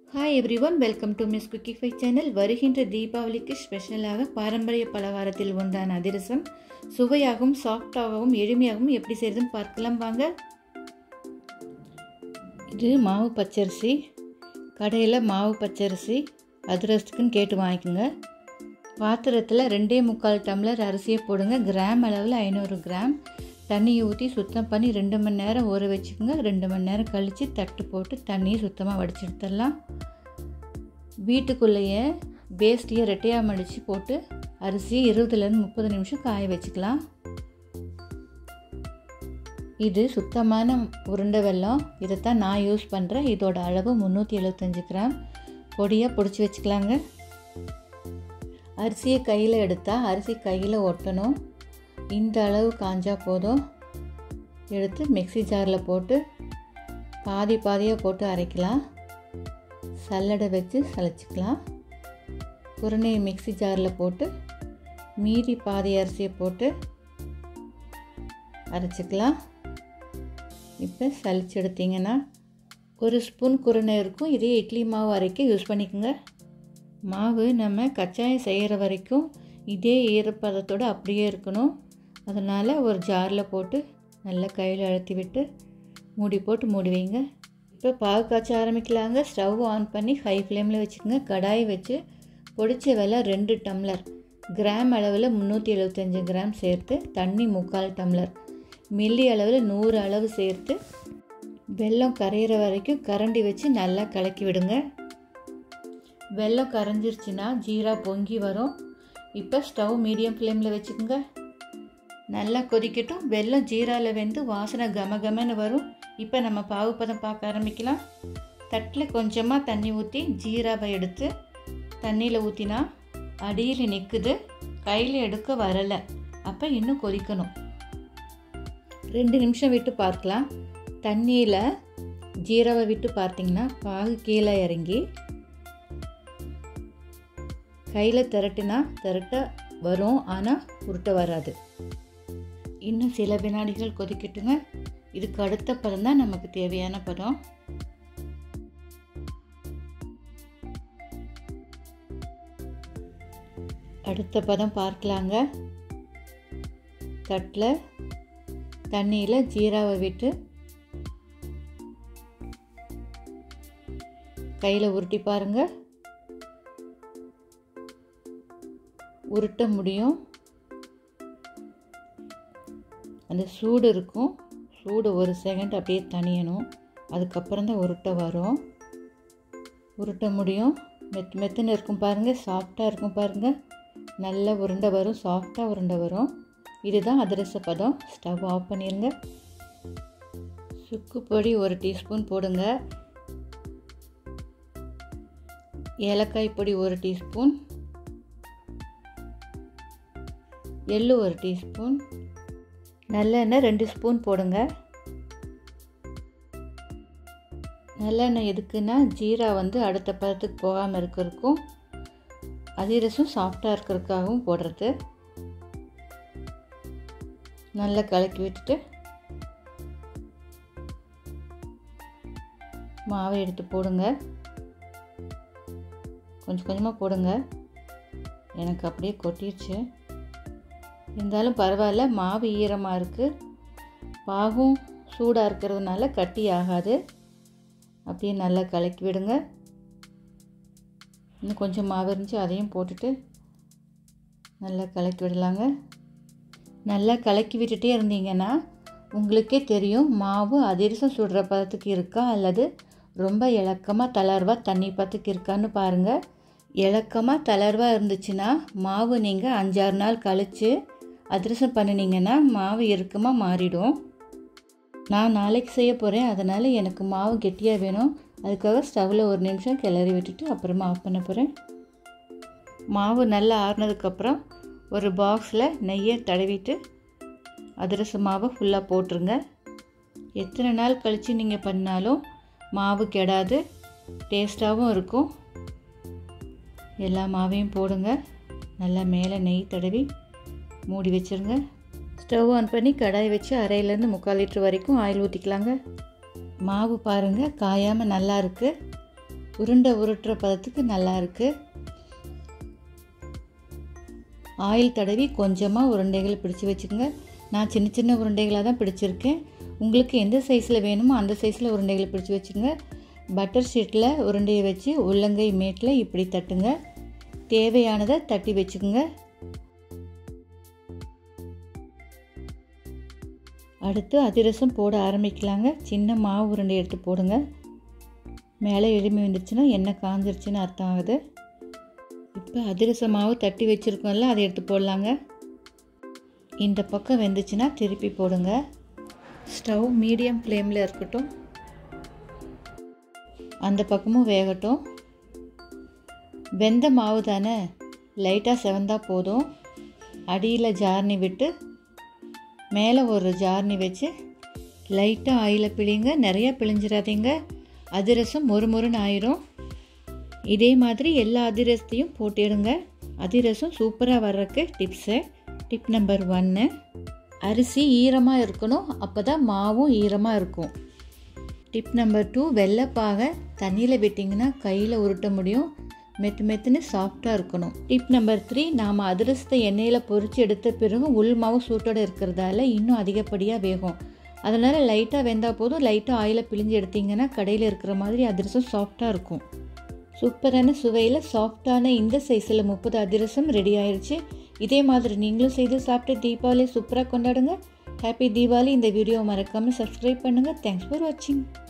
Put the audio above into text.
Hi everyone, welcome to Miss Cookify channel. வருகின்ற தீபாவளிக்கு ஸ்பெஷலாக பாரம்பரிய பலகாரத்தில் ஒன்றான அதிரசம் சுவையாகவும் சாஃப்டாகவும் எளிமையாகவும் எப்படி செய்யறதுன்னு பார்க்கலாம் வாங்க. இது மாவு பச்சரிசி. கடையில் மாவு பச்சரிசி அதிரசத்துக்குன்னு கேட்டு வாங்கிக்கோங்க. பாத்திரத்தில் 2.25 டம்ளர் அரிசியை போடுங்க. கிராம் அளவில் 500 கிராம் தண்ணியை ஊற்றி சுத்தம் பண்ணி 2 மணி நேரம் ஊற வச்சுக்கோங்க. 2 மணி நேரம் கழித்து தட்டு போட்டு தண்ணியை சுத்தமாக வடிச்சு எடுத்துடலாம். வீட்டுக்குள்ளேயே பேஸ்டியை ரெட்டையாக மடித்து போட்டு அரிசி 20-30 நிமிஷம் காய வச்சுக்கலாம். இது சுத்தமான உருண்டை வெல்லம். இதைத்தான் நான் யூஸ் பண்ணுறேன். இதோட அளவு 375 கிராம். பொடியாக பொடிச்சு வச்சுக்கலாங்க. அரிசியை கையில் எடுத்தால் அரிசி கையில் ஒட்டணும். இந்த அளவு காஞ்சா போதும். எடுத்து மிக்ஸி ஜாரில் போட்டு பாதியாக போட்டு அரைக்கலாம். சல்லடை வச்சு சலிச்சுக்கலாம். குருணையை மிக்ஸி ஜாரில் போட்டு மீதி பாதி அரிசியை போட்டு அரைச்சிக்கலாம். இப்போ சலிச்சு எடுத்திங்கன்னா 1 ஸ்பூன் குருணை இருக்கும். இதே இட்லி மாவு அரைக்க யூஸ் பண்ணிக்கோங்க. மாவு நம்ம கச்சாயம் செய்கிற வரைக்கும் இதே ஈரப்பதத்தோடு அப்படியே இருக்கணும். அதனால் ஒரு ஜாரில் போட்டு நல்லா கையில் அழுத்தி விட்டு மூடி போட்டு மூடி வைங்க. இப்போ பாகு காய்ச்ச ஆரம்பிக்கலாங்க. ஸ்டவ் ஆன் பண்ணி ஹை ஃப்ளேமில் வச்சுக்கோங்க. கடாய் வச்சு பொடிச்ச வெல்லம் 2 டம்ளர், கிராம் அளவில் 375 கிராம் சேர்த்து தண்ணி 3/4 டம்ளர், மில்லி அளவில் 100 அளவு சேர்த்து வெல்லம் கரையிற வரைக்கும் கரண்டி வச்சு நல்லா கலக்கி விடுங்க. வெல்லம் கரைஞ்சிருச்சுன்னா ஜீரா பொங்கி வரும். இப்போ ஸ்டவ் மீடியம் ஃப்ளேமில் வச்சுக்கோங்க. நல்லா கொதிக்கட்டும். வெல்லம் ஜீராவில் வெந்து வாசனை கமகமன்னு வரும். இப்போ நம்ம பாகு பதம் பார்க்க ஆரம்பிக்கலாம். தட்டில் கொஞ்சமாக தண்ணி ஊற்றி ஜீராவை எடுத்து தண்ணியில் ஊற்றினா அடியில் நிற்குது, கையில் எடுக்க வரலை. அப்போ இன்னும் கொதிக்கணும். 2 நிமிஷம் விட்டு பார்க்கலாம். தண்ணியில் ஜீராவை விட்டு பார்த்தீங்கன்னா பாகு கீழே இறங்கி கையில் திரட்ட வரும், ஆனால் உருட்ட வராது. இன்னும் சில வினாடிகள் கொதிக்கட்டுங்க. இதுக்கு அடுத்த பதம் தான் நமக்கு தேவையான பதம். அடுத்த பதம் பார்க்கலாங்க. தட்டில் தண்ணியில் ஜீராவை விட்டு கையில் உருட்டி பாருங்க. உருட்ட முடியும். அந்த சூடு இருக்கும். சூடு 1 செகண்ட் அப்படியே தணியணும். அதுக்கப்புறம் தான் உருட்ட வரும். உருட்ட முடியும். மெத்துன்னு இருக்கும் பாருங்கள். சாஃப்டாக இருக்கும் பாருங்கள். நல்ல உருண்டை வரும். சாஃப்டாக உருண்டை வரும். இதுதான் அதிரச பதம். ஸ்டவ் ஆஃப் பண்ணிடுங்க. சுக்கு பொடி 1 டீஸ்பூன் போடுங்க. ஏலக்காய் பொடி 1 டீஸ்பூன், எள்ளு 1 டீஸ்பூன், நல்லெண்ணெய் 2 ஸ்பூன் போடுங்க. நல்லெண்ணெய் எதுக்குன்னா ஜீரா அடுத்த பதத்துக்கு போகாமல் இருக்கிறதுக்கும் அதிரசம் சாஃப்டாக இருக்கிறதுக்காகவும் போடுறது. நல்லா கலக்கி விட்டுட்டு மாவை எடுத்து போடுங்க. கொஞ்சம் கொஞ்சமாக போடுங்க. எனக்கு அப்படியே கொட்டிடுச்சு. இருந்தாலும் பரவாயில்ல, மாவு ஈரமாக இருக்குது. பாகும் சூடாக இருக்கிறதுனால கட்டி ஆகாது. அப்படியே நல்லா கலக்கி விடுங்க. இன்னும் கொஞ்சம் மாவு இருந்துச்சு, அதையும் போட்டுட்டு நல்லா கலக்கி விடலாங்க. நல்லா கலக்கி விட்டுட்டே இருந்தீங்கன்னா உங்களுக்கே தெரியும் மாவு அதிரசம் சுடுற பதத்துக்கு இருக்கா அல்லது ரொம்ப இலக்கமாக தளர்வாக தண்ணி பதத்துக்கு இருக்கான்னு பாருங்கள். இலக்கமாக தளர்வாக இருந்துச்சுன்னா மாவு நீங்கள் 5-6 நாள் கழித்து அதிரசம் பண்ணினீங்கன்னா மாவு இறுக்கமாக மாறிடும். நான் நாளைக்கு செய்ய போகிறேன். அதனால் எனக்கு மாவு கெட்டியாக வேணும். அதுக்காக ஸ்டவ்வில் 1 நிமிஷம் கிளறி விட்டுட்டு அப்புறமா ஆஃப் பண்ண போகிறேன். மாவு நல்லா ஆறுனதுக்கப்புறம் ஒரு பாக்ஸில் நெய்யை தடவிட்டு அதிரச மாவை ஃபுல்லாக போட்டுருங்க. எத்தனை நாள் கழித்து நீங்கள் பண்ணாலும் மாவு கெடாது, டேஸ்ட்டாகவும் இருக்கும். எல்லா மாவையும் போடுங்க. நல்லா மேலே நெய் தடவி மூடி வச்சுருங்க. ஸ்டவ் ஆன் பண்ணி கடாய் வச்சு 1/2 3/4 லிட்டர் வரைக்கும் ஆயில் ஊற்றிக்கலாங்க. மாவு பாருங்கள் காயாமல் நல்லா இருக்குது. உருண்டை உருட்டுற பதத்துக்கு நல்லா இருக்குது. ஆயில் தடவி கொஞ்சமாக உருண்டைகள் பிடிச்சி வச்சுக்கோங்க. நான் சின்ன சின்ன உருண்டைகளாக தான் பிடிச்சிருக்கேன். உங்களுக்கு எந்த சைஸில் வேணுமோ அந்த சைஸில் உருண்டைகளை பிடிச்சி வச்சுக்கோங்க. பட்டர் ஷீட்டில் உருண்டையை வச்சு உள்ளங்கை மேட்டில் இப்படி தட்டுங்க. தேவையானதை தட்டி வச்சுக்கோங்க. அடுத்து அதிரசம் போட ஆரம்பிக்கலாங்க. சின்ன மாவு உருண்டை எடுத்து போடுங்க. மேலே எலும்பி வந்துருச்சுன்னா எண்ணெய் காஞ்சிருச்சுன்னு அர்த்தம் ஆகுது. இப்போ அதிரச மாவு தட்டி வச்சுருக்கோம்ல, அதை எடுத்து போடலாங்க. இந்த பக்கம் வெந்துச்சுன்னா திருப்பி போடுங்க. ஸ்டவ் மீடியம் ஃப்ளேமில் இருக்கட்டும். அந்த பக்கமும் வேகட்டும். வெந்த மாவு தானே, லைட்டாக செவந்தால் போதும். அடியில் ஜார்னி விட்டு மேலே ஒரு ஜார்னி வச்சு லைட்டாக ஆயில பிழிங்க. நிறையா பிழிஞ்சிடாதீங்க, அதிரசம் மொறுமொறுன்னு ஆயிரும். இதே மாதிரி எல்லா அதிரசத்தையும் போட்டிடுங்க. அதிரசம் சூப்பராக வர்றதுக்கு டிப் நம்பர் 1, அரிசி ஈரமாக இருக்கணும், அப்போ தான் மாவும் ஈரமாக இருக்கும். டிப் நம்பர் 2, வெள்ளைப்பாகை தண்ணியில் விட்டிங்கன்னா கையில் உருட்ட முடியும், மெத்துன்னு சாஃப்டாக இருக்கணும். டிப் நம்பர் 3, நாம் அதிரசத்தை எண்ணெயில் பொரித்து எடுத்த பிறகு உள் மாவு சூட்டோடு இருக்கிறதால இன்னும் அதிகப்படியாக வேகும். அதனால் லைட்டாக வெந்தால் போதும். லைட்டாக ஆயிலை பிழிஞ்சு எடுத்திங்கன்னா கடையில் இருக்கிற மாதிரி அதிரசம் சாஃப்டாக இருக்கும். சூப்பரான சுவையில் சாஃப்டான இந்த சைஸில் 30 அதிரசம் ரெடி ஆயிடுச்சு. இதே மாதிரி நீங்களும் செய்து சாப்பிட்டு தீபாவளி சூப்பராக கொண்டாடுங்க. ஹாப்பி தீபாவளி. இந்த வீடியோ மறக்காமல் சப்ஸ்கிரைப் பண்ணுங்கள். தேங்க்ஸ் ஃபார் வாட்சிங்.